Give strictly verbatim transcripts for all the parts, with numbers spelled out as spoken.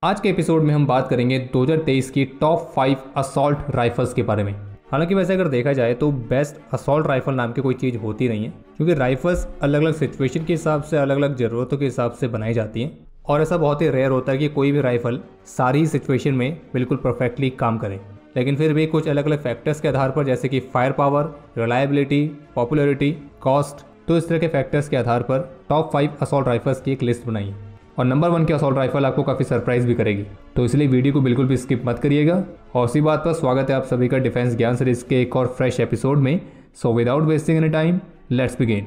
आज के एपिसोड में हम बात करेंगे दो हज़ार तेईस की टॉप फाइव असॉल्ट राइफल्स के बारे में। हालांकि वैसे अगर देखा जाए तो बेस्ट असॉल्ट राइफल नाम की कोई चीज़ होती नहीं है, क्योंकि राइफल्स अलग अलग सिचुएशन के हिसाब से, अलग अलग ज़रूरतों के हिसाब से बनाई जाती हैं और ऐसा बहुत ही रेयर होता है कि कोई भी राइफल सारी सिचुएशन में बिल्कुल परफेक्टली काम करे। लेकिन फिर भी कुछ अलग अलग फैक्टर्स के आधार पर, जैसे कि fire power, reliability, popularity, cost, तो इस तरह के फैक्टर्स के आधार पर टॉप फाइव असॉल्ट राइफल्स की एक लिस्ट बनाई है और नंबर वन की असॉल्ट राइफल आपको काफ़ी सरप्राइज भी करेगी। तो इसलिए वीडियो को बिल्कुल भी स्किप मत करिएगा। और इसी बात पर स्वागत है आप सभी का डिफेंस ज्ञान सीरीज के एक और फ्रेश एपिसोड में। So without wasting any time, let's begin.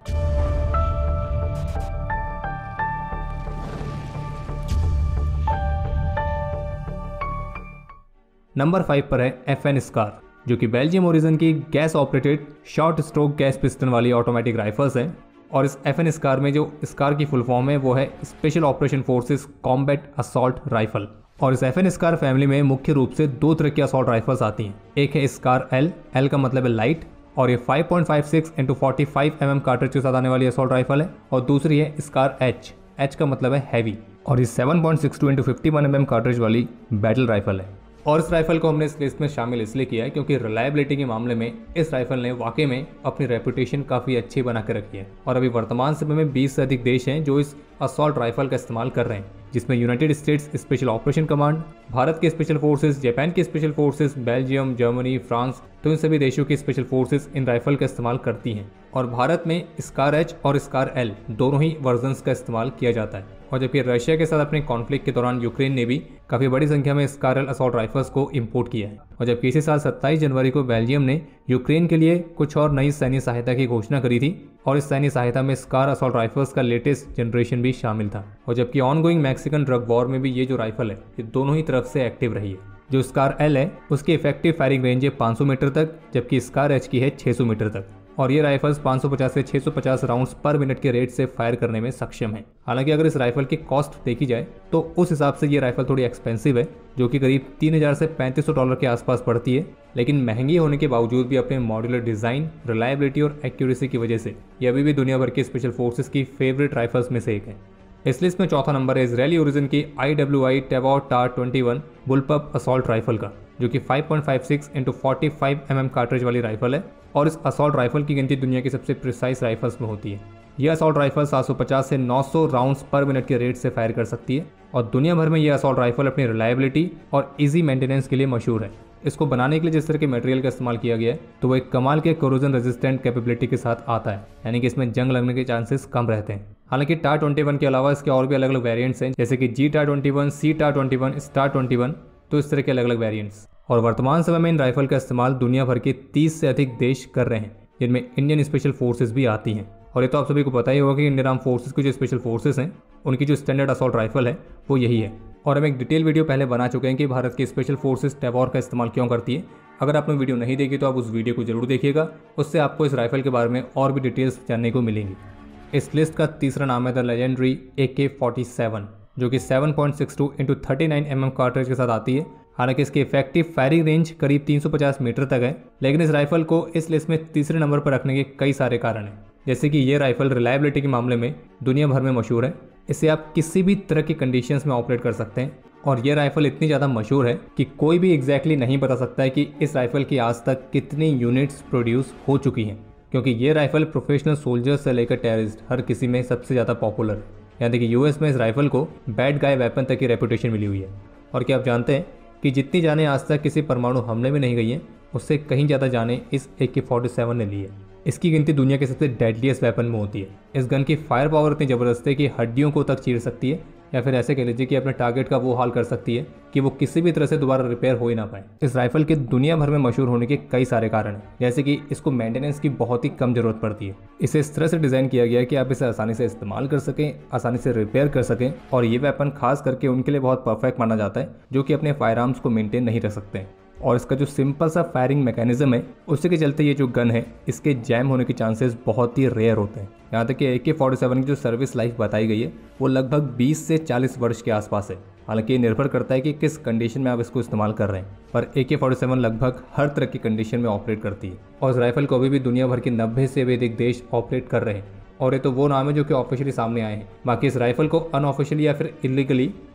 Number five पर है एफ एन स्कार, जो कि बेल्जियम ओरिजिन की gas operated short stroke gas piston वाली ऑटोमेटिक राइफल्स है। और इस एफ एन स्कार में जो स्कार की फुल फॉर्म है वो है special operation forces combat assault rifle. और इस एफ एन स्कार फैमिली में मुख्य रूप से दो तरह की असॉल्ट राइफल्स आती हैं। एक है स्कार एल, एल का मतलब है लाइट, और ये five point five six into forty five M M cartridge के साथ आने वाली असॉल्ट राइफल है। और दूसरी है स्कार एच, एच का मतलब है हैवी, और ये seven point six two into fifty one M M cartridge वाली बैटल राइफल है। और इस राइफल को हमने इस लिस्ट में शामिल इसलिए किया है क्योंकि रिलायबिलिटी के मामले में इस राइफल ने वाकई में अपनी रेपुटेशन काफ़ी अच्छी बना के रखी है। और अभी वर्तमान समय में बीस से अधिक देश हैं जो इस असॉल्ट राइफल का इस्तेमाल कर रहे हैं, जिसमें United States special operation command, Bharat के स्पेशल फोर्सेस, जापान के special forces, Belgium, Germany, France, तो इन सभी देशों की स्पेशल फोर्सेस इन राइफल का इस्तेमाल करती हैं। और भारत में स्कार एच और स्कार एल दोनों ही वर्जन्स का इस्तेमाल किया जाता है। और जबकि रशिया के साथ अपने कॉन्फ्लिक्ट के दौरान यूक्रेन ने भी काफ़ी बड़ी संख्या में स्कार एल असॉल्ट राइफल्स को इंपोर्ट किया है। और जबकि इसी साल सत्ताईस जनवरी को बेल्जियम ने यूक्रेन के लिए कुछ और नई सैन्य सहायता की घोषणा करी थी, और इस सैन्य सहायता में स्कार असॉल्ट राइफल्स का लेटेस्ट जनरेशन भी शामिल था। और जबकि ऑनगोइंग मैक्सिकन ड्रग वॉर में भी ये जो राइफल है ये दोनों ही तरफ से एक्टिव रही है। जो स्कार एल है उसकी इफेक्टिव फायरिंग रेंज है पाँच सौ मीटर तक, जबकि स्कार एच की है छह सौ मीटर तक। और ये राइफल्स पाँच सौ पचास से छह सौ पचास राउंड्स पर मिनट के रेट से फायर करने में सक्षम है। हालांकि अगर इस राइफल की कॉस्ट देखी जाए तो उस हिसाब से ये राइफल थोड़ी एक्सपेंसिव है, जो कि करीब तीन हज़ार से पैंतीस सौ डॉलर के आसपास पड़ती है। लेकिन महंगी होने के बावजूद भी अपने मॉड्यूलर डिज़ाइन, रिलायबिलिटी और एक्यूरेसी की वजह से ये अभी भी दुनिया भर के स्पेशल फोर्सेस की फेवरेट राइफल्स में से एक है। इस लिस्ट में चौथा नंबर है इजरायली ओरिजिन की I W I Tavor TAR twenty one bullpup assault rifle का, जो कि five point five six into forty five M M cartridge वाली राइफल है। और इस असॉल्ट राइफल की गिनती दुनिया की सबसे प्रिसाइज राइफल्स में होती है। यह असॉल्ट राइफल सात सौ पचास से नौ सौ राउंड्स पर मिनट के रेट से फायर कर सकती है। और दुनिया भर में यह असॉल्ट राइफल अपनी रिलायबिलिटी और इजी मेंटेनेंस के लिए मशहूर है। इसको बनाने के लिए जिस तरह के मटेरियल का इस्तेमाल किया गया है तो वो एक कमाल के कोरोजन रेजिस्टेंट कैपेबिलिटी के साथ आता है, यानी कि इसमें जंग लगने के चांसेस कम रहते हैं। हालांकि टार ट्वेंटी वन के अलावा इसके और भी अलग अलग वेरिएंट्स हैं, जैसे कि G TAR twenty one, C TAR twenty one, STAR twenty one, तो इस तरह के अलग अलग वेरिएंट्स। और वर्तमान समय में इन राइफल का इस्तेमाल दुनिया भर के तीस से अधिक देश कर रहे हैं, जिनमें इंडियन स्पेशल फोर्सेस भी आती हैं। और ये तो आप सभी को पता ही होगा कि इंडियन आर्म फोर्सेस की जो स्पेशल फोर्सेस हैं उनकी जो स्टैंडर्ड असॉल्ट राइफल है वो यही है। और हम एक डिटेल वीडियो पहले बना चुके हैं कि भारत की स्पेशल फोर्सेस टेवॉर का इस्तेमाल क्यों करती है। अगर आपने वीडियो नहीं देखी तो आप उस वीडियो को जरूर देखिएगा, उससे आपको इस राइफल के बारे में और भी डिटेल्स जानने को मिलेंगी। इस लिस्ट का तीसरा नाम है द लेजेंडरी ए के फोर्टी सेवन, जो कि seven point six two into thirty nine M M cartridge के साथ आती है। हालांकि इसकी इफेक्टिव फायरिंग रेंज करीब तीन सौ पचास मीटर तक है, लेकिन इस राइफल को इस लिस्ट में तीसरे नंबर पर रखने के कई सारे कारण हैं। जैसे कि ये राइफल रिलायबिलिटी के मामले में दुनिया भर में मशहूर है। इसे आप किसी भी तरह की कंडीशंस में ऑपरेट कर सकते हैं। और ये राइफल इतनी ज़्यादा मशहूर है कि कोई भी एग्जैक्टली नहीं बता सकता है कि इस राइफल की आज तक कितनी यूनिट्स प्रोड्यूस हो चुकी हैं, क्योंकि ये राइफल प्रोफेशनल सोल्जर्स से लेकर टेररिस्ट हर किसी में सबसे ज़्यादा पॉपुलर है। यानी कि यूएस में इस राइफल को बैड गाय वेपन तक की रेपुटेशन मिली हुई है। और क्या आप जानते हैं कि जितनी जाने आज तक किसी परमाणु हमले में नहीं गई हैं, उससे कहीं ज़्यादा जाने इस ए के फोर्टी सेवन ने ली है। इसकी गिनती दुनिया के सबसे डेडलीस्ट वेपन में होती है। इस गन की फायर पावर इतनी ज़बरदस्त है कि हड्डियों को तक चीर सकती है, या फिर ऐसे कह लीजिए कि अपने टारगेट का वो हाल कर सकती है कि वो किसी भी तरह से दोबारा रिपेयर हो ही ना पाए। इस राइफल के दुनिया भर में मशहूर होने के कई सारे कारण हैं, जैसे कि इसको मेंटेनेंस की बहुत ही कम जरूरत पड़ती है। इसे इस तरह से डिज़ाइन किया गया है कि आप इसे आसानी से इस्तेमाल कर सकें, आसानी से रिपेयर कर सकें। और ये वेपन खास करके उनके लिए बहुत परफेक्ट माना जाता है जो कि अपने फायर आर्म्स को मेंटेन नहीं रख सकते। और इसका जो सिंपल सा फायरिंग मैकेनिज्म है उसके के चलते ये जो गन है इसके जैम होने के चांसेस बहुत ही रेयर होते हैं। यहाँ तक कि ए के फोर्टी सेवन की जो सर्विस लाइफ बताई गई है वो लगभग बीस से चालीस वर्ष के आसपास है। हालांकि ये निर्भर करता है कि किस कंडीशन में आप इसको इस्तेमाल कर रहे हैं, पर ए के फोर्टी सेवन लगभग हर तरह की कंडीशन में ऑपरेट करती है। और इस राइफल को अभी भी दुनिया भर के नब्बे से भी अधिक देश ऑपरेट कर रहे हैं। और ये तो वो नाम है जो कि ऑफिशियली सामने आए हैं। बाकी इस राइफल को अनऑफिशियली या फिर इलीगली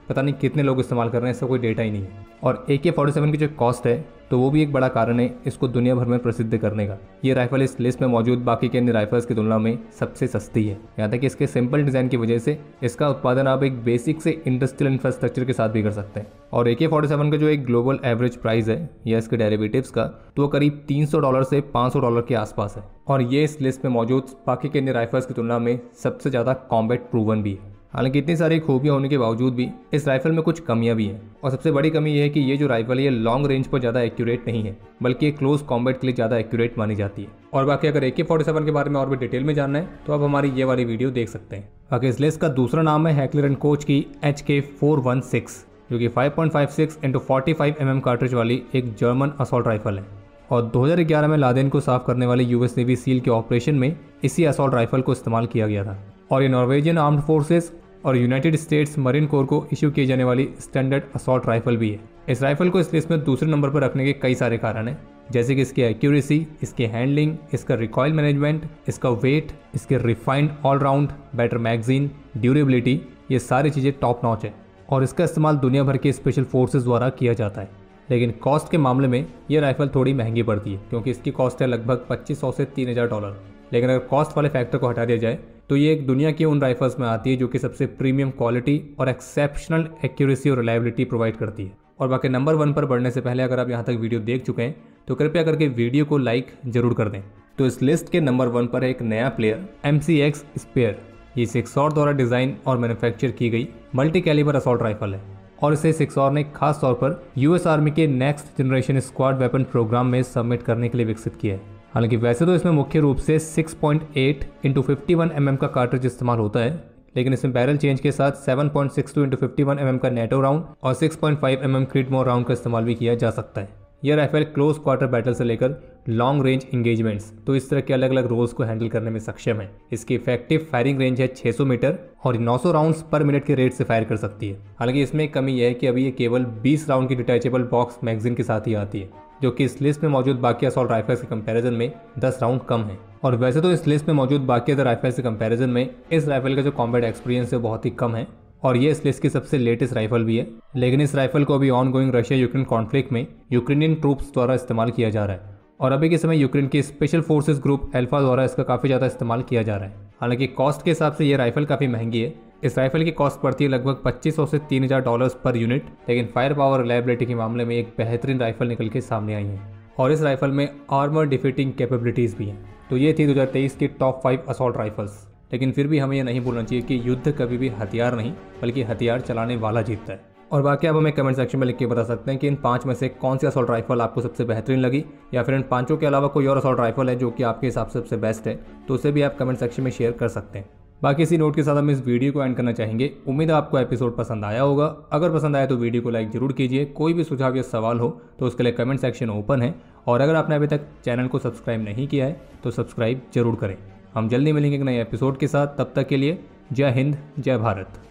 पता नहीं कितने लोग इस्तेमाल कर रहे हैं, इसका कोई डेटा ही नहीं है। और ए के फोर्टी सेवन की जो कॉस्ट है तो वो भी एक बड़ा कारण है इसको दुनिया भर में प्रसिद्ध करने का। ये राइफल इस लिस्ट में मौजूद बाकी के अन्य राइफल्स की तुलना में सबसे सस्ती है। यहाँ तक कि इसके सिंपल डिजाइन की वजह से इसका उत्पादन आप एक बेसिक से इंडस्ट्रियल इंफ्रास्ट्रक्चर के साथ भी कर सकते हैं। और ए के फोर्टी सेवन का जो एक ग्लोबल एवरेज प्राइस है या इसके डेरिवेटिव्स का, तो वो करीब तीन सौ डॉलर से पाँच सौ डॉलर के आसपास है। और ये इस लिस्ट में मौजूद बाकी के अन्य राइफल्स की तुलना में सबसे ज़्यादा कॉम्बैट प्रूवन भी है। हालांकि इतनी सारी खूबियां होने के बावजूद भी इस राइफल में कुछ कमियां भी हैं। और सबसे बड़ी कमी यह है कि ये जो राइफल है ये लॉन्ग रेंज पर ज़्यादा एक्यूरेट नहीं है, बल्कि ये क्लोज कॉम्बैट के लिए ज़्यादा एक्यूरेट मानी जाती है। और बाकी अगर ए के फोर्टी सेवन के बारे में और भी डिटेल में जानना है तो आप हमारी ये वाली वीडियो देख सकते हैं। बाकी इस लिस्ट का दूसरा नाम है हैकलर एंड कोच की H K four one six, जो कि five point five six into forty five M M cartridge वाली एक जर्मन असॉल्ट राइफल है। और दो हज़ार ग्यारह में लादेन को साफ करने वाले यूएस नेवी सील के ऑपरेशन में इसी असॉल्ट राइफल को इस्तेमाल किया गया था। और ये नॉर्वेजियन आर्म्ड फोर्सेस और यूनाइटेड स्टेट्स मरीन कोर को इश्यू किए जाने वाली स्टैंडर्ड असॉल्ट राइफल भी है। इस राइफल को इस लिस्ट में दूसरे नंबर पर रखने के कई सारे कारण हैं, जैसे कि इसकी एक्यूरेसी, इसकी हैंडलिंग, इसका रिकॉइल मैनेजमेंट, इसका वेट, इसके refined all round, better magazine, durability, ये सारी चीज़ें टॉप नॉच है। और इसका इस्तेमाल दुनिया भर के स्पेशल फोर्सेज द्वारा किया जाता है। लेकिन कॉस्ट के मामले में ये राइफल थोड़ी महंगी पड़ती है, क्योंकि इसकी कॉस्ट है लगभग पच्चीस सौ से तीन हज़ार डॉलर। लेकिन अगर कॉस्ट वाले फैक्टर को हटा दिया जाए तो ये एक दुनिया की उन राइफल्स में आती है जो कि सबसे प्रीमियम क्वालिटी और एक्सेप्शनल एक्यूरेसी और रिलायबिलिटी प्रोवाइड करती है। और बाकी नंबर वन पर बढ़ने से पहले अगर आप यहाँ तक वीडियो देख चुके हैं तो कृपया करके वीडियो को लाइक जरूर कर दें। तो इस लिस्ट के नंबर वन पर है एक नया player M C X Spear. ये सिक्सॉर द्वारा डिजाइन और मैन्युफैक्चर की गई मल्टी कैलिबर असॉल्ट राइफल है। और इसे सिक्सॉर ने खास तौर पर यूएस आर्मी के next generation squad weapon program में सबमिट करने के लिए विकसित किया है। हालांकि वैसे तो इसमें मुख्य रूप से six point eight into fifty one M M का कार्ट्रिज इस्तेमाल होता है, लेकिन इसमें बैरल चेंज के साथ seven point six two into fifty one M M का नेटो राउंड और six point five M M Creedmoor round का इस्तेमाल भी किया जा सकता है। यह राइफल क्लोज क्वार्टर बैटल से लेकर लॉन्ग रेंज इंगेजमेंट्स, तो इस तरह के अलग अलग रोल्स को हैंडल करने में सक्षम है। इसकी इफेक्टिव फायरिंग रेंज है छह सौ मीटर और नौ सौ राउंड्स पर मिनट के रेट से फायर कर सकती है। हालांकि इसमें एक कमी यह है कि अभी ये केवल बीस राउंड की डिटैचेबल बॉक्स मैगजीन के साथ ही आती है, जो कि इस लिस्ट में मौजूद बाकी असॉल्ट राइफल्स के कंपैरिजन में दस राउंड कम है। और वैसे तो इस लिस्ट में मौजूद बाकी अदर राइफल्स के कंपैरिजन में इस राइफल का जो कॉम्बैट एक्सपीरियंस है बहुत ही कम है। और ये इस लिस्ट की सबसे लेटेस्ट राइफल भी है। लेकिन इस राइफल को अभी ongoing Russia Ukraine conflict में यूक्रेनियन ट्रूप्स द्वारा इस्तेमाल किया जा रहा है। और अभी के समय यूक्रेन की स्पेशल फोर्सेस ग्रुप एल्फा द्वारा इसका काफ़ी ज़्यादा इस्तेमाल किया जा रहा है। हालांकि कॉस्ट के हिसाब से ये राइफल काफ़ी महंगी है। इस राइफल की कॉस्ट पड़ती है लगभग पच्चीस सौ से तीन हज़ार डॉलर्स पर यूनिट, लेकिन फायर पावर रिलायबिलिटी के मामले में एक बेहतरीन राइफल निकल के सामने आई है। और इस राइफल में आर्मर डिफीटिंग कैपेबिलिटीज़ भी हैं। तो ये थी दो हज़ार तेईस की टॉप फाइव असॉल्ट राइफल्स। लेकिन फिर भी हमें यह नहीं भूलना चाहिए कि युद्ध कभी भी हथियार नहीं बल्कि हथियार चलाने वाला जीतता है। और बाकी आप हमें कमेंट सेक्शन में लिख के बता सकते हैं कि इन पांच में से कौन सी असॉल्ट राइफल आपको सबसे बेहतरीन लगी, या फिर इन पांचों के अलावा कोई और असॉल्ट राइफल है जो कि आपके हिसाब से सबसे बेस्ट है, तो उसे भी आप कमेंट सेक्शन में शेयर कर सकते हैं। बाकी इसी नोट के साथ हम इस वीडियो को एंड करना चाहेंगे। उम्मीद है आपको एपिसोड पसंद आया होगा। अगर पसंद आया तो वीडियो को लाइक जरूर कीजिए। कोई भी सुझाव या सवाल हो तो उसके लिए कमेंट सेक्शन ओपन है। और अगर आपने अभी तक चैनल को सब्सक्राइब नहीं किया है तो सब्सक्राइब जरूर करें। हम जल्दी मिलेंगे एक नए एपिसोड के साथ। तब तक के लिए जय हिंद, जय भारत।